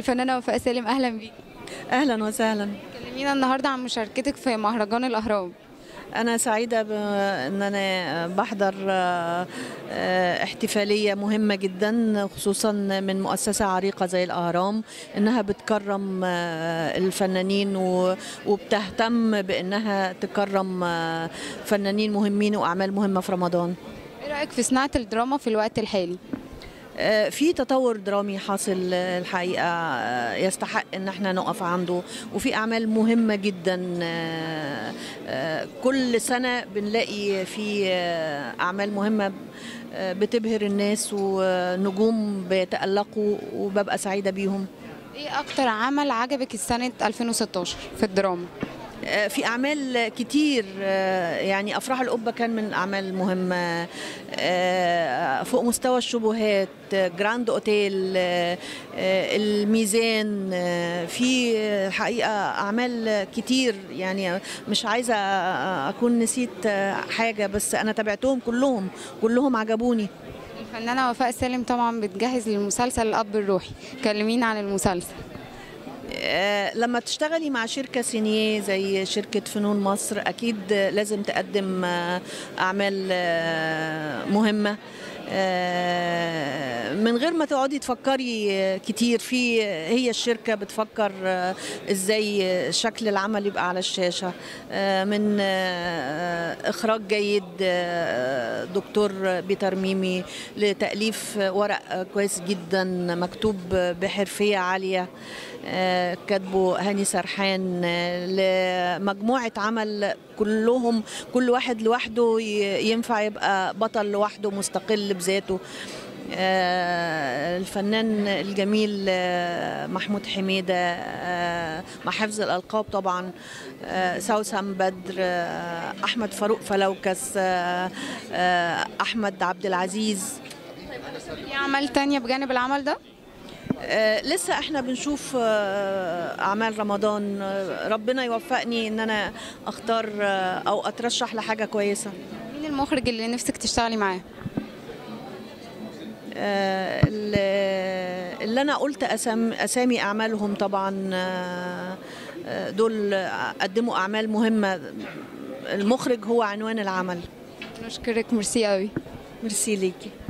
الفنانة وفاء سالم، أهلا بيك. أهلا وسهلا. كلمينا النهاردة عن مشاركتك في مهرجان الأهرام. أنا سعيدة بأن أنا بحضر احتفالية مهمة جدا، خصوصا من مؤسسة عريقة زي الأهرام، إنها بتكرم الفنانين وبتهتم بأنها تكرم فنانين مهمين وأعمال مهمة في رمضان. إيه رأيك في صناعة الدراما في الوقت الحالي؟ في تطور درامي حاصل الحقيقة، يستحق ان احنا نقف عنده، وفي اعمال مهمة جدا. كل سنة بنلاقي في اعمال مهمة بتبهر الناس ونجوم بيتألقوا، وببقى سعيدة بيهم. إيه أكتر عمل عجبك السنة 2016 في الدراما؟ في أعمال كتير، يعني أفراح القبة كان من الأعمال المهمة، فوق مستوى الشبهات، جراند أوتيل، الميزان، في الحقيقة أعمال كتير. يعني مش عايزة أكون نسيت حاجة، بس أنا تابعتهم كلهم عجبوني. الفنانة وفاء سالم طبعا بتجهز للمسلسل الأب الروحي، كلمينا عن المسلسل. لما تشتغلي مع شركة سينيه زي شركة فنون مصر، أكيد لازم تقدم أعمال مهمة، من غير ما تقعدي تفكري كتير. هي الشركة بتفكر ازاي شكل العمل يبقى على الشاشة، من إخراج جيد دكتور بيتر ميمي، لتأليف ورق كويس جدا مكتوب بحرفية عالية كاتبه هاني سرحان، لمجموعة عمل كل واحد لوحده ينفع يبقى بطل لوحده مستقل بذاته. الفنان الجميل محمود حميدة، مع حفظ الألقاب طبعا، سوسن بدر، أحمد فاروق فلوكس، أحمد عبد العزيز. في أعمال تانية بجانب العمل ده؟ لسه احنا بنشوف اعمال رمضان، ربنا يوفقني ان انا اختار او اترشح لحاجه كويسه. مين المخرج اللي نفسك تشتغلي معاه؟ اللي انا قلت اسامي اعمالهم طبعا، دول قدموا اعمال مهمه. المخرج هو عنوان العمل. نشكرك، ميرسي قوي. ميرسي ليكي.